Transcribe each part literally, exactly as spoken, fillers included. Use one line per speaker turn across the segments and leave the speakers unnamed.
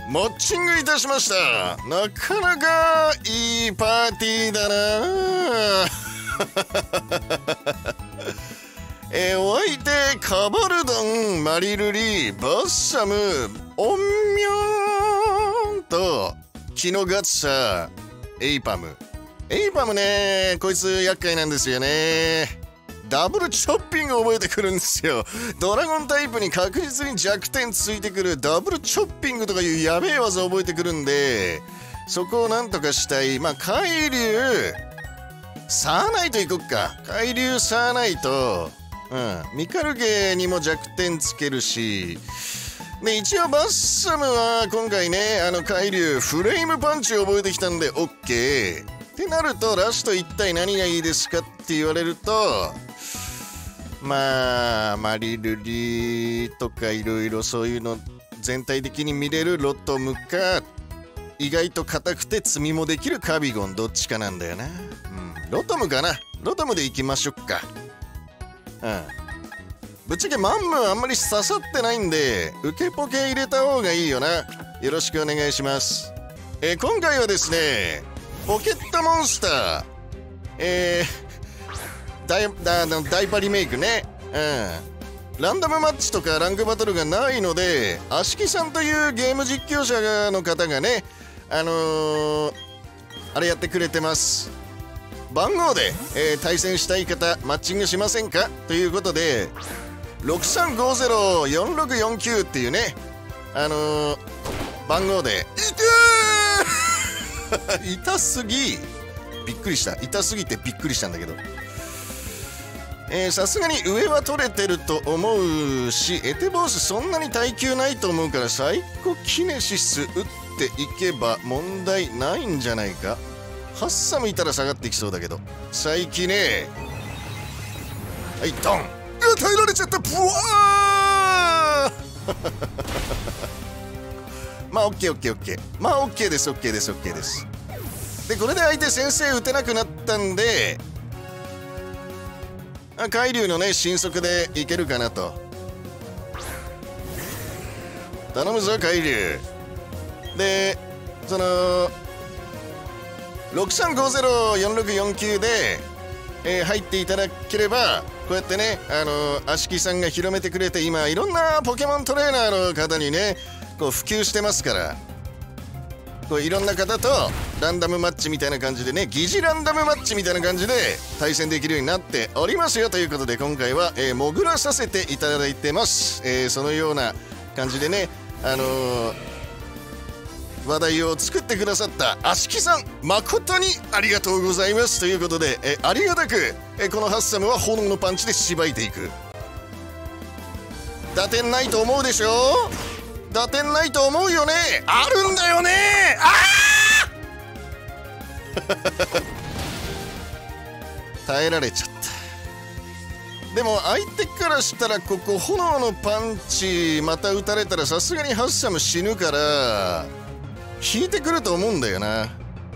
マッチングいたしました。なかなかいいパーティーだなえー、お相手カバルドン、マリルリ、バッサム、オンミョンとキノガッツァ、エイパム。エイパムね、こいつ厄介なんですよね。ダブルチョッピング覚えてくるんですよ。ドラゴンタイプに確実に弱点ついてくるダブルチョッピングとかいうやべえ技覚えてくるんで、そこをなんとかしたい。まあ海流サーナイトいこっか。海流サーナイト、うん、ミカルゲにも弱点つけるし、で一応バッサムは今回ね、あの海流フレームパンチを覚えてきたんで OK ってなると、ラスト一体何がいいですかって言われると、まあマリルリとかいろいろそういうの全体的に見れるロトムか、意外と硬くて積みもできるカビゴン、どっちかなんだよな。うん、ロトムかな。ロトムでいきましょうか。うん、ぶっちゃけマンムはあんまり刺さってないんで、受けポケ入れた方がいいよな。よろしくお願いします。えー、今回はですね、ポケットモンスター、えーダイダダイパリメイクね、うん、ランダムマッチとかランクバトルがないので、アシキさんというゲーム実況者の方がね、あのー、あれやってくれてます。番号で、えー、対戦したい方マッチングしませんかということで、ろくさんごゼロよんろくよんきゅうっていうね、あのー、番号で痛ー痛すぎ、びっくりした。痛すぎてびっくりしたんだけど、さすがに上は取れてると思うし、エテボースそんなに耐久ないと思うから、サイコキネシス打っていけば問題ないんじゃないか。ハッサムいたら下がってきそうだけど、サイキね。はいドン。うわ耐えられちゃった。ブワーまあ オーケーオーケーオーケー、まあ OK です OK です OK です。でこれで相手先制打てなくなったんで、海流のね神速でいけるかなと。頼むぞ海流。でそのろくさんごゼロよんろくよんきゅうで、えー、入っていただければ、こうやってね、あのー、アシキさんが広めてくれて、今いろんなポケモントレーナーの方にねこう普及してますから、こういろんな方とランダムマッチみたいな感じでね、疑似ランダムマッチみたいな感じで対戦できるようになっておりますよということで、今回は、えー、潜らさせていただいてます。えー、そのような感じでね、あのー、話題を作ってくださったアシキさん、誠にありがとうございますということで、えー、ありがたく、えー、このハッサムは炎のパンチでしばいていく。打点ないと思うでしょ。打点ないと思うよね。あるんだよね。あ耐えられちゃった。でも相手からしたら、ここ炎のパンチまた打たれたらさすがにハッサム死ぬから引いてくると思うんだよな。うん、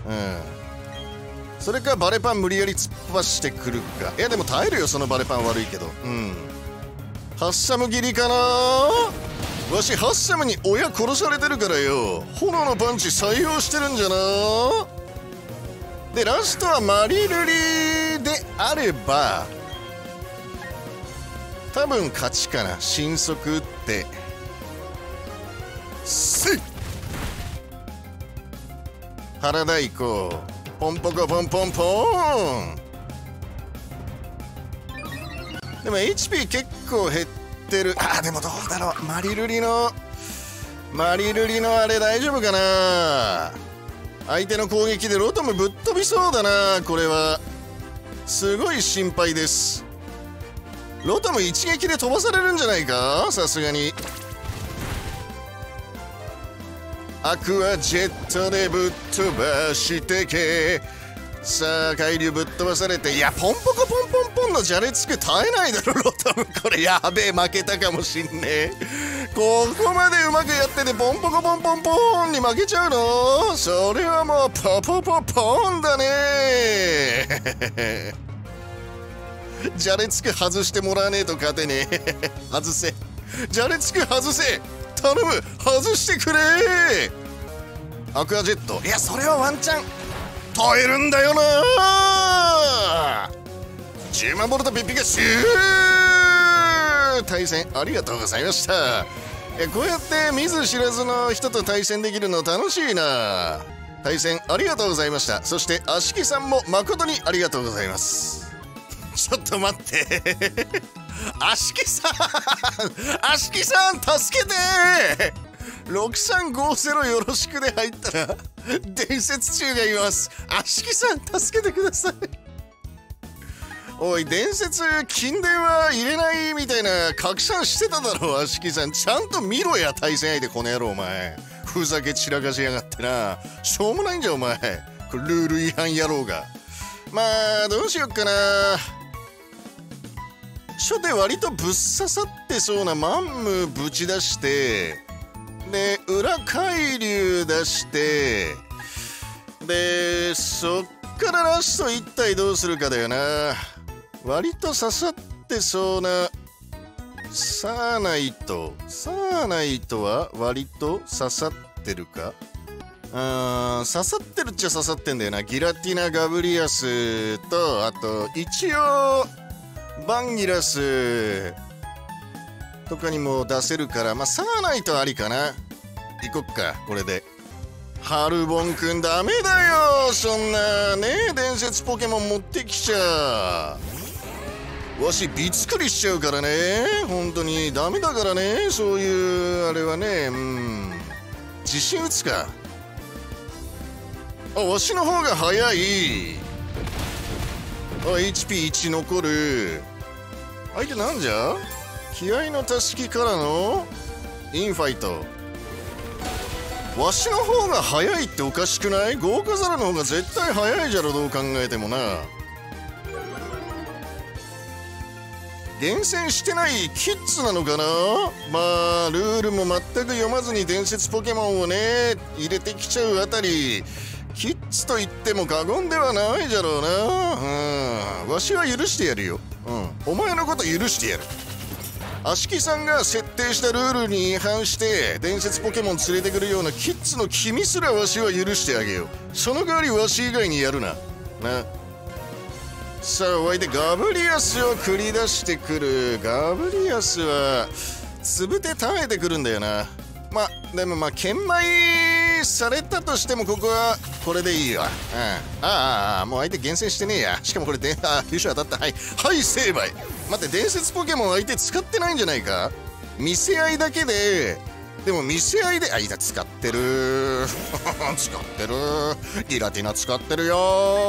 それかバレパン無理やり突っ走してくるか。いやでも耐えるよ、そのバレパン悪いけど。うん、ハッサム切りかな。わしハッサムに親殺されてるからよ、炎のパンチ採用してるんじゃな。でラストはマリルリであれば多分勝ちかな。神速打ってせい原太鼓ポンポコポンポンポーン。でも エイチピー 結構減ってる。あーでもどうだろう、マリルリのマリルリのあれ大丈夫かな。相手の攻撃でロトムぶっ飛びそうだな。これはすごい心配です。ロトム一撃で飛ばされるんじゃないか、さすがに。アクアジェットでぶっ飛ばしてけ。さあ海流ぶっ飛ばされて、いやポンポコポンポンポンのじゃれつく耐えないだろロトム。これやべえ、負けたかもしんねえ。ここまでうまくやっててポンポコポンポンポーンに負けちゃうの。それはもうポポポポーンだね。じゃれつく外してもらわねえと勝てねえ。外せ、じゃれつく外せ。 頼む、外してくれ。アクアジェット、いやそれはワンチャン耐えるんだよな。じゅうまんボルトピッピがシュー。対戦ありがとうございました。えこうやって見ず知らずの人と対戦できるの楽しいな。対戦ありがとうございました。そしてあしきさんも誠にありがとうございます。ちょっと待ってあしきさんあしきさん助けて。ろくさんごゼロよろしくで入ったら伝説中がいます。あしきさん助けてください。おい伝説金電話入れないみたいな拡散してただろう。あしきさんちゃんと見ろや対戦相手この野郎お前。ふざけ散らかしやがってな。しょうもないんじゃお前。これルール違反野郎が。まあどうしよっかな。初手割とぶっ刺さってそうなマンムぶち出してで裏海流出してでそっからラストいち体どうするかだよな。割と刺さってそうなサーナイトサーナイトは割と刺さってるか。あー刺さってるっちゃ刺さってんだよな。ギラティナ・ガブリアスとあと一応バンギラスとかにも出せるからまあサーナイトありかな。行こっかこれで。ハルボンくんダメだよそんなね伝説ポケモン持ってきちゃわしびっくりしちゃうからね。本当にダメだからねそういうあれはね。うん自信打つか。あわしの方が早い。あ エイチピーいち 残る。相手なんじゃ気合の足し木からのインファイト。わしの方が早いっておかしくない？豪華皿の方が絶対早いじゃろどう考えてもな。厳選してないキッズなのかな。まあルールも全く読まずに伝説ポケモンをね入れてきちゃうあたりキッズと言っても過言ではないじゃろうな。うんわしは許してやるよ。うんお前のこと許してやる。あしきさんが設定したルールに違反して伝説ポケモン連れてくるようなキッズの君すらわしは許してあげよう。その代わりわし以外にやるな。な。さあお相手ガブリアスを繰り出してくる。ガブリアスはつぶて耐えてくるんだよな。まあでもまあ研磨されたとしてもここはこれでいいわ。うん、ああああもう相手厳選してねえや。しかもこれであ優勝当たった。はいはい成敗。待って伝説ポケモン相手使ってないんじゃないか。見せ合いだけででも見せ合いであいた使ってる使ってるギラティナ使ってるよ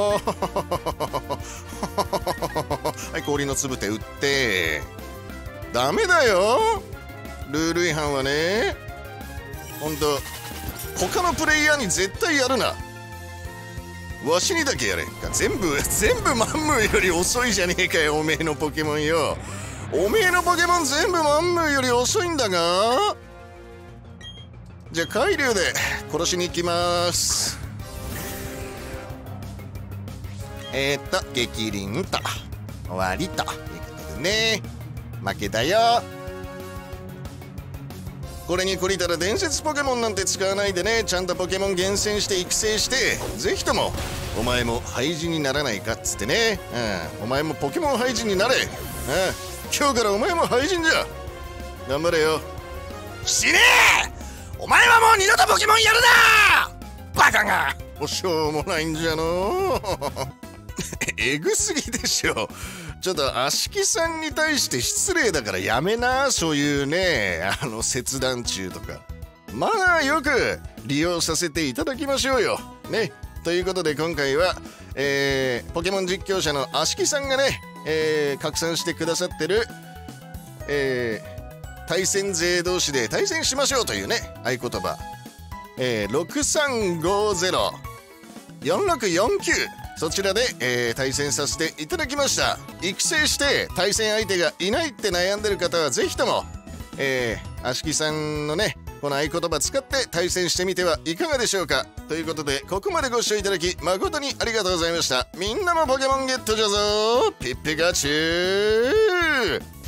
はい氷のつぶて打ってダメだよルール違反はね。ほんと他のプレイヤーに絶対やるな。わしにだけやれ。全部全部マンムーより遅いじゃねえかよおめえのポケモンよ。おめえのポケモン全部マンムーより遅いんだが。じゃあ海流で殺しに行きます。えー、っと激鱗と終わりということでね負けだよ。これに懲りたら伝説ポケモンなんて使わないでねちゃんとポケモン厳選して育成してぜひともお前も廃人にならないかっつってね、うん、お前もポケモン廃人になれ、うん、今日からお前も廃人じゃ頑張れよ。死ねえお前はもう二度とポケモンやるなバカが。もうしょうもないんじゃのえぐすぎでしょ。ちょっとあしきさんに対して失礼だからやめなそういうねあの切断中とか。まあよく利用させていただきましょうよね。ということで今回は、えー、ポケモン実況者のあしきさんがね、えー、拡散してくださってる、えー、対戦勢同士で対戦しましょうというね合言葉、えー、ろくさんごゼロよんろくよんきゅうそちらで、えー、対戦させていただきました。育成して対戦相手がいないって悩んでる方はぜひとも、えー、あしきさんのねこの合言葉使って対戦してみてはいかがでしょうか。ということでここまでご視聴いただき誠にありがとうございました。みんなもポケモンゲットじゃぞピッピカチュー。